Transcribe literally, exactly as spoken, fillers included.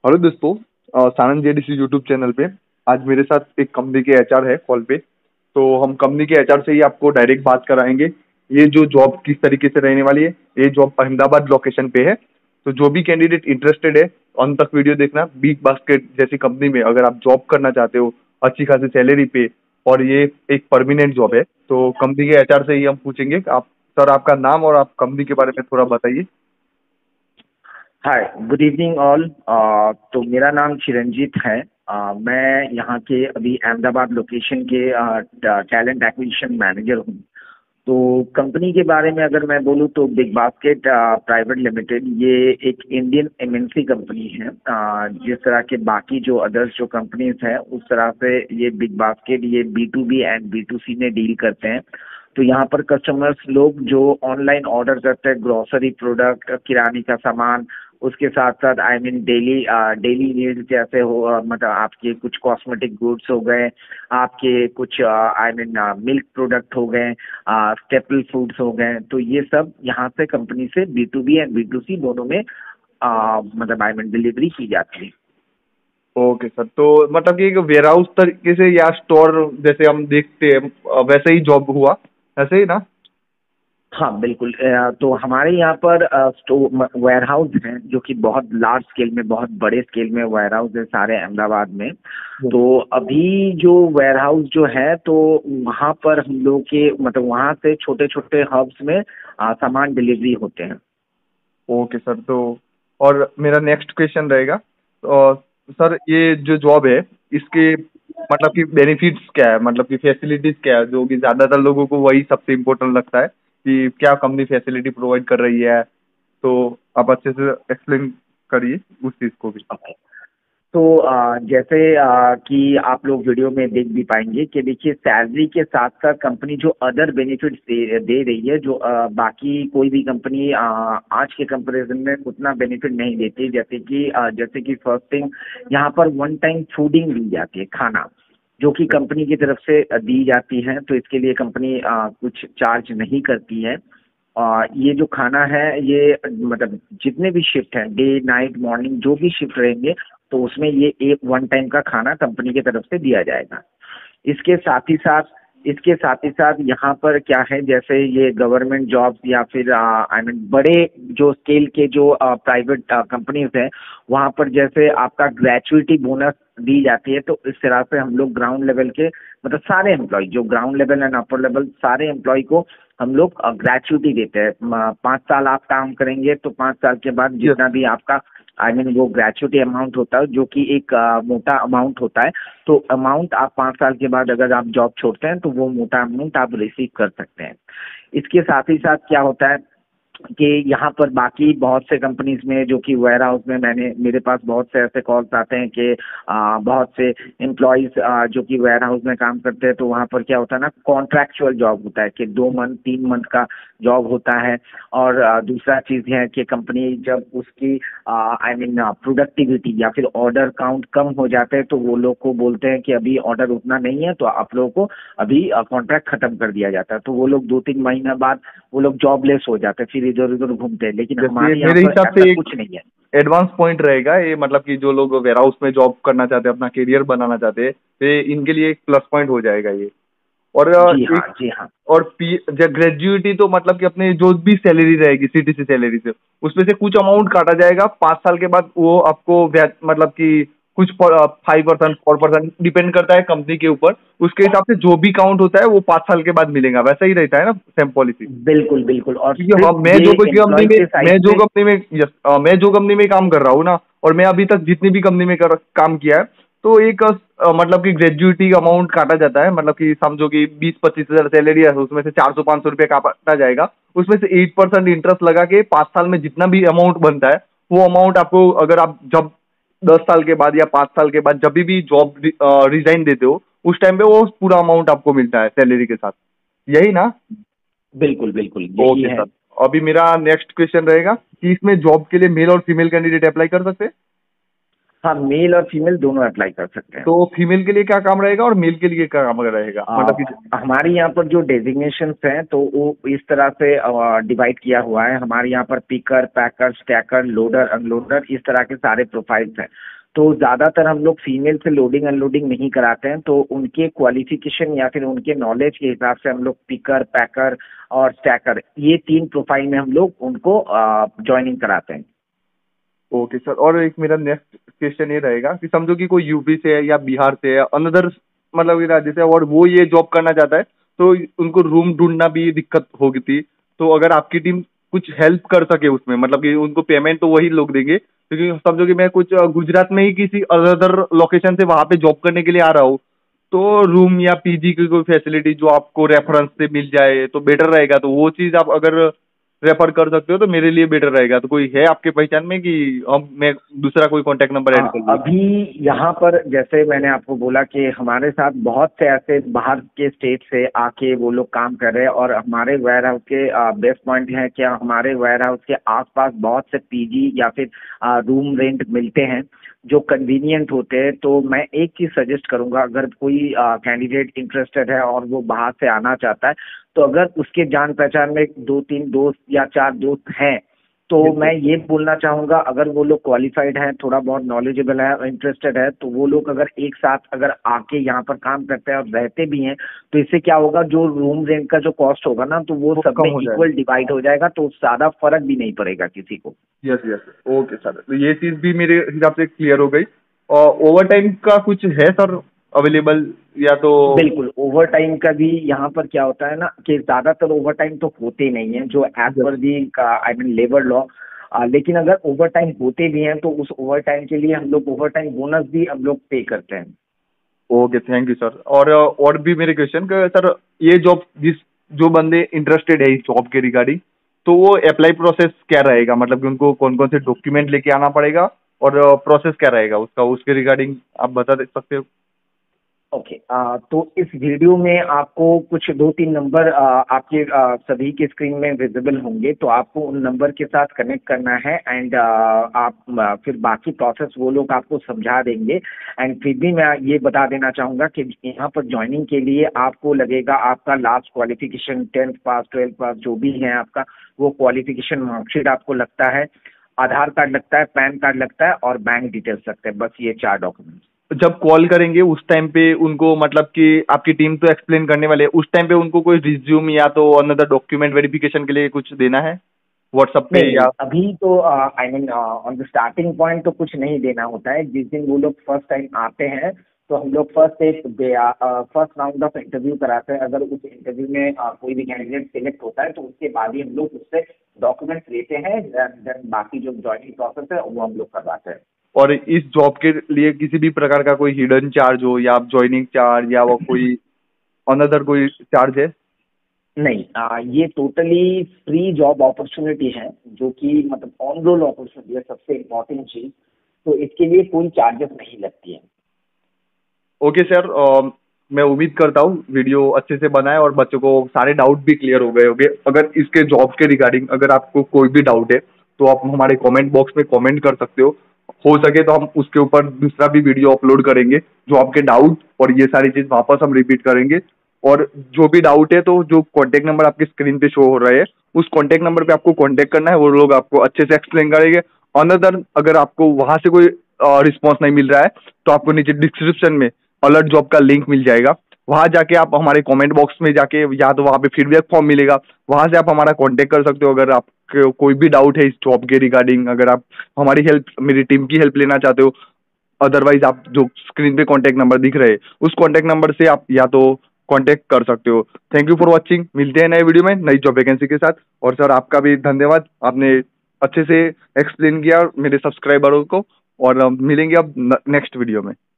Hello दोस्तों, अ, Sanand JDC YouTube channel पे आज मेरे साथ एक कंपनी के एचआर है कॉल पे। तो हम कंपनी के एचआर से ही आपको डायरेक्ट बात कराएंगे। ये जो जॉब किस तरीके से रहने वाली है, ये जॉब अहमदाबाद लोकेशन पे है। तो जो भी कैंडिडेट इंटरेस्टेड है, अंत तक वीडियो देखना। बिग बास्केट जैसी कंपनी में अगर आप जॉब करना चाहते हो अच्छी खासी सैलरी पे, और ये एक परमानेंट जॉब है, तो कंपनी के एचआर से ही हम पूछेंगे कि आप सर आपका नाम और आप कंपनी के बारे में थोड़ा बताइए। Hi, good evening all. तो मेरा नाम चिरंजीत है। अ, मैं यहाँ के अभी अहमदाबाद लोकेशन के टैलेंट एक्विजिशन मैनेजर हूँ। तो कंपनी के बारे में अगर मैं बोलूँ तो बिग बास्केट प्राइवेट लिमिटेड ये एक इंडियन एमएनसी कंपनी है। अ, जिस तरह के बाकी जो अदर्स जो कंपनीज हैं उस तरह से ये बिग बास्केट ये B to B and B to C में डील करते हैं। तो यहाँ पर कस्टमर्स लोग जो ऑनलाइन ऑर्डर करते हैं ग्रोसरी प्रोडक्ट, किराने का सामान, उसके साथ साथ I mean daily daily needs जैसे हो, अ, मतलब आपके कुछ कॉस्मेटिक गुड्स हो गए, आपके कुछ आई मीन मिल्क प्रोडक्ट हो गए, स्टेपल फूड्स हो गए। तो ये सब यहाँ से कंपनी से B to B and B to C दोनों में आ, मतलब आई मीन डिलीवरी की जाती है। ओके सर, तो मतलब कि एक वेयर हाउस तरीके से या स्टोर जैसे हम देखते हैं, अ, वैसे ही जॉब हुआ, ऐसे ही ना? हाँ बिल्कुल। अ, तो हमारे यहाँ पर स्टोर वेयर हाउस हैं जो कि बहुत लार्ज स्केल में, बहुत बड़े स्केल में वेयर हाउस है सारे अहमदाबाद में। हम्म। तो अभी जो वेयर हाउस जो है तो वहाँ पर हम लोग के मतलब वहाँ से छोटे छोटे हब्स में अ, सामान डिलीवरी होते हैं। ओके सर, तो और मेरा नेक्स्ट क्वेश्चन रहेगा, तो सर ये जो जॉब है इसके मतलब कि बेनिफिट्स क्या है, मतलब कि फैसिलिटीज क्या है, जो कि ज़्यादातर लोगों को वही सबसे इम्पोर्टेंट लगता है कि क्या कंपनी फैसिलिटी प्रोवाइड कर रही है। तो आप अच्छे से एक्सप्लेन करिए उस चीज़ को भी। Okay. तो अ, जैसे अ, कि आप लोग वीडियो में देख भी पाएंगे कि देखिए सैलरी के साथ साथ कंपनी जो अदर बेनिफिट्स दे, दे रही है जो अ, बाकी कोई भी कंपनी अ, आज के कंपैरिजन में उतना बेनिफिट नहीं देती। जैसे कि अ, जैसे कि फर्स्ट थिंग यहाँ पर वन टाइम फूडिंग दी जाती है, खाना जो कि कंपनी की तरफ से अ, दी जाती है। तो इसके लिए कंपनी अ, कुछ चार्ज नहीं करती है। आ, ये जो खाना है ये मतलब जितने भी शिफ्ट हैं, डे नाइट मॉर्निंग जो भी शिफ्ट रहेंगे तो उसमें ये एक वन टाइम का खाना कंपनी की तरफ से दिया जाएगा। इसके साथ ही साथ इसके साथ ही साथ यहाँ पर क्या है, जैसे ये गवर्नमेंट जॉब्स या फिर आई मीन बड़े जो स्केल के जो प्राइवेट कंपनीज हैं वहाँ पर जैसे आपका ग्रेचुइटी बोनस दी जाती है। तो इस तरह से हम लोग ग्राउंड लेवल के मतलब सारे एम्प्लॉय जो ground level and upper level सारे एम्प्लॉय को हम लोग ग्रेचुइटी देते हैं। म, पाँच साल आप काम करेंगे तो पाँच साल के बाद यस। जितना भी आपका आई मीन वो ग्रेचुइटी अमाउंट होता है जो कि एक अ, मोटा अमाउंट होता है। तो अमाउंट आप पाँच साल के बाद अगर आप जॉब छोड़ते हैं तो वो मोटा अमाउंट आप रिसीव कर सकते हैं। इसके साथ ही साथ क्या होता है कि यहाँ पर बाकी बहुत से कंपनीज में जो कि वेयर हाउस में मैंने मेरे पास बहुत से ऐसे कॉल्स आते हैं कि आ, बहुत से एम्प्लॉयज जो कि वेयर हाउस में काम करते हैं। तो वहाँ पर क्या होता है ना, कॉन्ट्रैक्चुअल जॉब होता है कि दो मंथ तीन मंथ का जॉब होता है। और आ, दूसरा चीज़ है कि कंपनी जब उसकी आई मीन प्रोडक्टिविटी या फिर ऑर्डर काउंट कम हो जाते हैं तो वो लोग को बोलते हैं कि अभी ऑर्डर उतना नहीं है तो आप लोगों को अभी कॉन्ट्रैक्ट खत्म कर दिया जाता है। तो वो लोग दो तीन महीना बाद वो लोग जॉबलेस हो जाते हैं, फिर इधर उधर घूमते हैं। लेकिन जैसे ये हमारे यहाँ मेरे पर हिसाब ऐसा से एक कुछ नहीं है। एडवांस पॉइंट रहेगा ये, मतलब कि जो लोग वेयर हाउस में जॉब करना चाहते हैं, अपना करियर बनाना चाहते हैं, तो ये इनके लिए एक प्लस पॉइंट हो जाएगा ये। और अ, जी हाँ, एक जी हाँ। और पी ग्रेजुएटी तो मतलब कि अपने जो भी सैलरी रहेगी सीटीसी सैलरी से, उसमें से कुछ अमाउंट काटा जाएगा पाँच साल के बाद। वो आपको व्या- मतलब कि कुछ five percent four percent depend करता है कंपनी के ऊपर। उसके हिसाब से जो भी काउंट होता है वो पाँच साल के बाद मिलेगा, वैसा ही रहता है ना सेम पॉलिसी? बिल्कुल बिल्कुल। और क्योंकि हाँ, सिर्फ मैं ये जो कोई कंपनी एम्प्लॉय में के मैं साइड जो से। कंपनी में यस अ, मैं जो कंपनी में काम कर रहा हूँ ना, और मैं अभी तक जितनी भी कंपनी में कर, काम किया है, तो एक अ, मतलब कि ग्रेजुएटी अमाउंट काटा जाता है। मतलब कि समझो कि बीस पच्चीस हजार सैलरी है, उसमें से चार सौ पाँच सौ रुपये काटा जाएगा। उसमें से एट परसेंट इंटरेस्ट लगा के पाँच साल में जितना भी अमाउंट बनता है, वो अमाउंट आपको अगर आप जब दस साल के बाद या पाँच साल के बाद जब भी जॉब रिजाइन देते हो, उस टाइम पे वो पूरा अमाउंट आपको मिलता है सैलरी के साथ। यही ना? बिल्कुल बिल्कुल यही ओके है। सर। अभी मेरा नेक्स्ट क्वेश्चन रहेगा कि इसमें जॉब के लिए मेल और फीमेल कैंडिडेट अप्लाई कर सकते हैं? हाँ, मेल और फीमेल दोनों अप्लाई कर सकते हैं। तो फीमेल के लिए क्या काम रहेगा और मेल के लिए क्या काम रहेगा, मतलब कि? हमारे यहाँ पर जो डेजिग्नेशन हैं तो वो इस तरह से डिवाइड किया हुआ है। हमारे यहाँ पर picker, packer, stacker, loader, unloader, इस तरह के सारे प्रोफाइल्स हैं। तो ज़्यादातर हम लोग फीमेल से लोडिंग अनलोडिंग नहीं कराते हैं, तो उनके क्वालिफिकेशन या फिर उनके नॉलेज के हिसाब से हम लोग पिकर, पैकर और स्टैकर, ये तीन प्रोफाइल में हम लोग उनको ज्वाइनिंग कराते हैं। ओके सर, और एक मेरा नेक्स्ट क्वेश्चन ये रहेगा कि समझो कि कोई यूपी से है या बिहार से है, अनदर मतलब कि राज्य से, और वो ये जॉब करना चाहता है, तो उनको रूम ढूंढना भी दिक्कत होगी थी। तो अगर आपकी टीम कुछ हेल्प कर सके उसमें, मतलब कि उनको पेमेंट तो वही लोग देंगे, क्योंकि समझो कि मैं कुछ अ, गुजरात में ही किसी अदर लोकेशन से वहाँ पे जॉब करने के लिए आ रहा हूँ, तो रूम या पीजी की कोई फैसिलिटी जो आपको रेफरेंस से मिल जाए तो बेटर रहेगा। तो वो चीज़ आप अगर रेफर कर सकते हो तो मेरे लिए बेटर रहेगा। तो कोई है आपके पहचान में कि हम मैं दूसरा कोई कांटेक्ट नंबर ऐड हाँ, कर लूँ? अभी यहाँ पर जैसे मैंने आपको बोला कि हमारे साथ बहुत से ऐसे बाहर के स्टेट से आके वो लोग काम कर रहे हैं, और हमारे वेयर हाउस के बेस्ट पॉइंट है कि हमारे वेयर हाउस के आसपास बहुत से पीजी या फिर रूम रेंट मिलते हैं जो कन्वीनियंट होते हैं। तो मैं एक चीज़ सजेस्ट करूंगा, अगर कोई कैंडिडेट इंटरेस्टेड है और वो बाहर से आना चाहता है, तो अगर उसके जान पहचान में दो तीन दोस्त या चार दोस्त हैं, तो मैं ये बोलना चाहूँगा, अगर वो लोग क्वालिफाइड हैं, थोड़ा बहुत नॉलेजेबल है और इंटरेस्टेड है, तो वो लोग अगर एक साथ अगर आके यहाँ पर काम करते हैं और रहते भी हैं, तो इससे क्या होगा, जो रूम रेंट का जो कॉस्ट होगा ना, तो वो वो सब कम में हो जाएगा। इक्वल डिवाइड हो जाएगा, तो ज़्यादा फर्क भी नहीं पड़ेगा किसी को। यस यस, ओके सर, तो ये चीज़ भी मेरे हिसाब से क्लियर हो गई। और ओवर टाइम का कुछ है सर अवेलेबल, या तो? बिल्कुल, ओवर टाइम का भी यहाँ पर क्या होता है ना कि ज़्यादातर ओवर टाइम तो होते नहीं है जो एज यस। पर the I mean labour law. लेकिन अगर ओवर टाइम होते भी हैं तो उस ओवर टाइम के लिए हम लोग ओवर टाइम बोनस भी हम लोग पे करते हैं। Okay, thank you sir. और और भी मेरे क्वेश्चन का सर, ये जॉब जिस जो बंदे इंटरेस्टेड है इस जॉब के रिगार्डिंग, तो वो अप्लाई प्रोसेस क्या रहेगा, मतलब कि उनको कौन कौन से डॉक्यूमेंट लेके आना पड़ेगा और प्रोसेस क्या रहेगा उसका, उसके रिगार्डिंग आप बता दे सकते हो? ओके, आ, तो इस वीडियो में आपको कुछ दो तीन नंबर आ, आपके आ, सभी के स्क्रीन में विजिबल होंगे, तो आपको उन नंबर के साथ कनेक्ट करना है। एंड आप आ, फिर बाकी प्रोसेस वो लोग आपको समझा देंगे। एंड फिर भी मैं ये बता देना चाहूँगा कि यहाँ पर ज्वाइनिंग के लिए आपको लगेगा आपका last qualification, tenth pass, twelfth pass, जो भी है आपका वो क्वालिफिकेशन मार्कशीट आपको लगता है, आधार कार्ड लगता है, पैन कार्ड लगता है और बैंक डिटेल्स लगते हैं, बस ये चार डॉक्यूमेंट्स। जब कॉल करेंगे उस टाइम पे उनको, मतलब कि आपकी टीम तो एक्सप्लेन करने वाले हैं, उस टाइम पे उनको कोई रिज्यूम या तो अनदर डॉक्यूमेंट वेरिफिकेशन के लिए कुछ देना है व्हाट्सएप पे नहीं नहीं, या? अभी तो I mean on the starting point तो कुछ नहीं देना होता है। जिस दिन वो लोग फर्स्ट टाइम आते हैं तो हम लोग फर्स्ट एक फर्स्ट राउंड ऑफ इंटरव्यू कराते हैं। अगर उस इंटरव्यू में uh, कोई भी कैंडिडेट सिलेक्ट होता है तो उसके बाद ही हम लोग उससे डॉक्यूमेंट्स लेते हैं, देन बाकी जो ज्वाइनिंग प्रोसेस है वो हम लोग करवाते हैं। और इस जॉब के लिए किसी भी प्रकार का कोई हिडन चार्ज हो, या आप ज्वाइनिंग चार्ज या वो कोई अनदर कोई चार्ज है? नहीं, आ, ये टोटली फ्री जॉब अपॉर्चुनिटी है, जो कि मतलब ऑन रोल अपॉर्चुनिटी है, सबसे इम्पोर्टेंट चीज। तो इसके लिए कोई चार्जेस नहीं लगती है। ओके सर, मैं उम्मीद करता हूँ वीडियो अच्छे से बनाए और बच्चों को सारे डाउट भी क्लियर हो गए होंगे। अगर इसके जॉब के रिगार्डिंग अगर आपको कोई भी डाउट है तो आप हमारे कमेंट बॉक्स में कमेंट कर सकते हो। हो सके तो हम उसके ऊपर दूसरा भी वीडियो अपलोड करेंगे जो आपके डाउट और ये सारी चीज़ वापस हम रिपीट करेंगे। और जो भी डाउट है तो जो कॉन्टैक्ट नंबर आपकी स्क्रीन पे शो हो रहा है उस कॉन्टैक्ट नंबर पे आपको कॉन्टैक्ट करना है, वो लोग आपको अच्छे से एक्सप्लेन करेंगे। अनदर अगर आपको वहाँ से कोई रिस्पॉन्स नहीं मिल रहा है तो आपको नीचे डिस्क्रिप्शन में अलर्ट जॉब का लिंक मिल जाएगा, वहां जाके आप हमारे कमेंट बॉक्स में जाके, या तो वहां पे फीडबैक फॉर्म मिलेगा, वहां से आप हमारा कांटेक्ट कर सकते हो। अगर आपको कोई भी डाउट है इस जॉब के रिगार्डिंग, अगर आप हमारी हेल्प, मेरी टीम की हेल्प लेना चाहते हो, अदरवाइज आप जो स्क्रीन पे कांटेक्ट नंबर दिख रहे हैं उस कांटेक्ट नंबर से आप या तो कांटेक्ट कर सकते हो। थैंक यू फॉर वॉचिंग, मिलते हैं नए वीडियो में नई जॉब वैकेंसी के साथ। और सर आपका भी धन्यवाद, आपने अच्छे से एक्सप्लेन किया मेरे सब्सक्राइबरों को। और मिलेंगे अब नेक्स्ट वीडियो में।